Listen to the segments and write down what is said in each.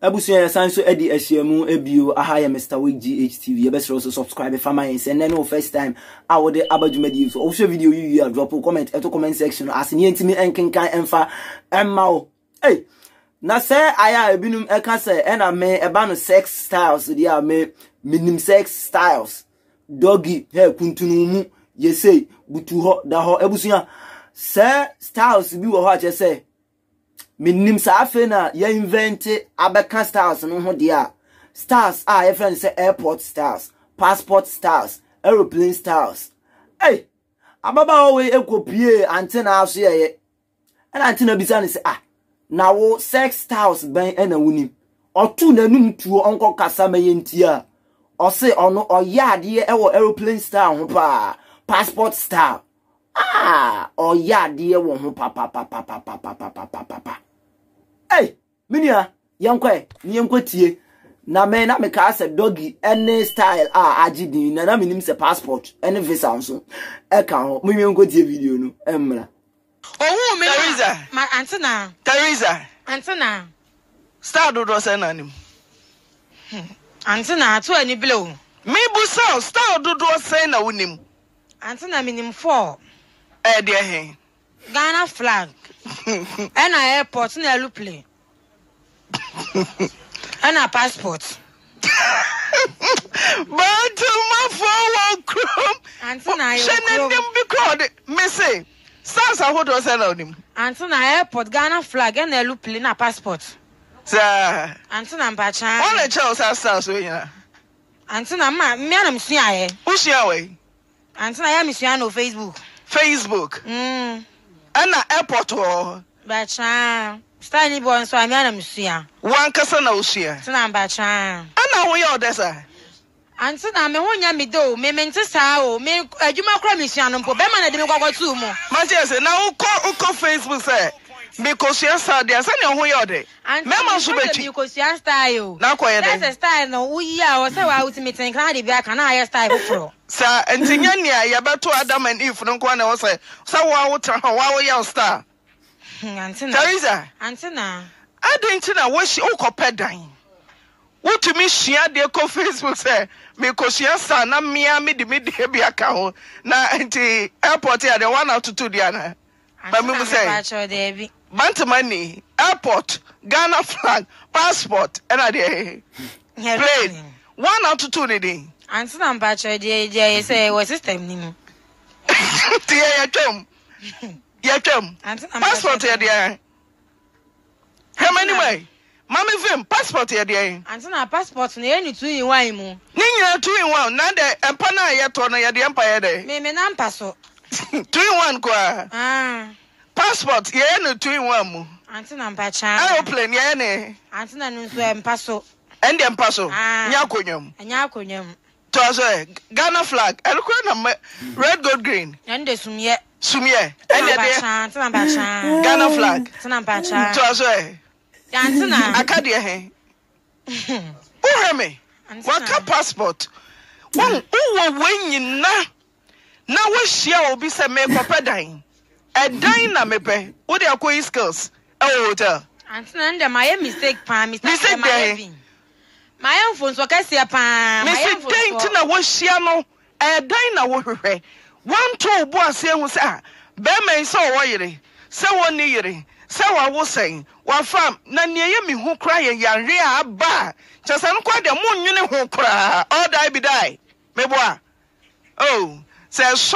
Abusuya sanso edi ehyiamu ebio aha ya Mr. Week GHTV. You best also subscribe if am and then no first time I would abadumadi so also video you drop a comment at the comment section as ni ntimi enkenkan emfa emma. Hey, na say aya ebinum eka say na me eba no sex styles dia me minim sex styles. Doggy he kuntunu mu ye say butu ho da ho abusuya say styles bi wo ho ache say minim sa afe na ya invent abeka styles no ho dia stars your friend say airport stars, passport stars, aeroplane stars. Hey, ababa we ekopie antenna aso ye and antenna bisa ne say na wo sex stars ben na wunim otu nanum tuo onko kasa mayentia o say ono oyade e wo aeroplane star ho pa passport star oyade e wo ho pa. Hey, minia yankwe ni yankwetie na me na me ka say Doggy any style agidin na minim se passport any visa nso e ka ho me yankwetie video no emra oh me Teresa my antenna Teresa antenna star do do say na nim antenna to ani blow me bu so star do do say na wonim antenna minim 4 de he Ghana flag and airport na aeroplane and a passport but my phone chrome antenna send them be crowd me say stars how do say na wonim antenna airport Ghana flag and aeroplane na passport sir antenna mpacha all the child stars we ya antenna ma me na msua ye who share we antenna ya msua no Facebook and airport bacha stani bon so ami na msua one kasa na ushia antenna bacha ana wo ya odesa antenna me honya me do me mente saa o me adwuma kra msua no mpo be ma na de me kwakwatu mu ma say na uko Facebook say because you said there say na ho ya ode mema so bechi because you style na koye dey that's style no uyi a o say wa ultimate kan de bia kan na style foforo sa entinya nia ya beto Adam and Eve no kwa na wo say wa wo tra wa wo ya star antenna Teresa antenna adentina wo shi ukopɛ dan wotumi hia de ko Facebook say me ko hia star na mia me de bia ka ho na enti airport ya de 1 out to 2 dia na ba me say Bantamani, airport, Ghana flag, passport, and a day. Plane. 1 out to 2 day. And some patcher, dear, say, was system. Dear, your chum. Passport, dear. How many way? Mammy Vim, passport, dear. And some passport, nearly 2 in 1 more. Nina 2 in 1, Nanda, and Pana yet on the Empire Day. May me not pass. 2 in 1 qua. Passport, yeah, no 2 in 1 more. Antenna patcher. Aeroplane, yeah, Antenna no so passo. and then passo. Yakunyum. And yakunyum. Tozo Ghana flag, eloquent red, gold, green. And the sumye. Sumye. And Antenna patcher. Ghana flag. Antenna patcher. Tozo Antenna. Akadia he. Uheme. Waka passport. One when na we share obi se me papa dan. E dan na mepe. Wo de akoyi skills. Hotel. Antenna ndem my mistake pan mistake my my phone so ka sia pan my phone. Mistake na wo share no. E dan na wo hwehwe. One to obo ase hu se be men so wo yire. Se wo ni yire. Se wa wo sen. Wa fam na ne ye mi hu kra ye yare aba. Chesa no kwa de mo nwene hu kra. All die be die. Meboa. Oh, say so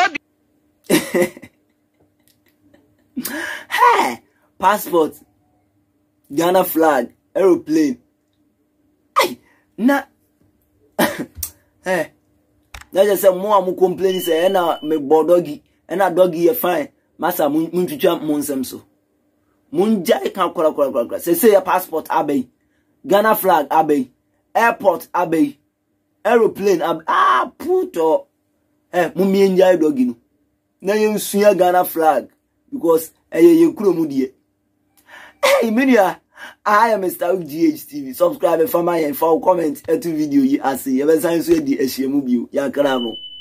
Hey, passport, Ghana flag, aeroplane. Ay, na. Hey, na just say mo amu complain say na me Doggy, na Doggy ye fine. Masa mun twitwa mo nsem so. Mun jai kan kora. Say your passport abey. Ghana flag abey. Airport abey. Aeroplane abey. Puto. Mun mi enjoy Doggy no. Na yen suya Ghana flag. Because ye kuro mu die. Hey mania, I am Mr. GHTV. Subscribe and find my comment and to video you see. You be sign so di ehia mu bio. Ya kravo.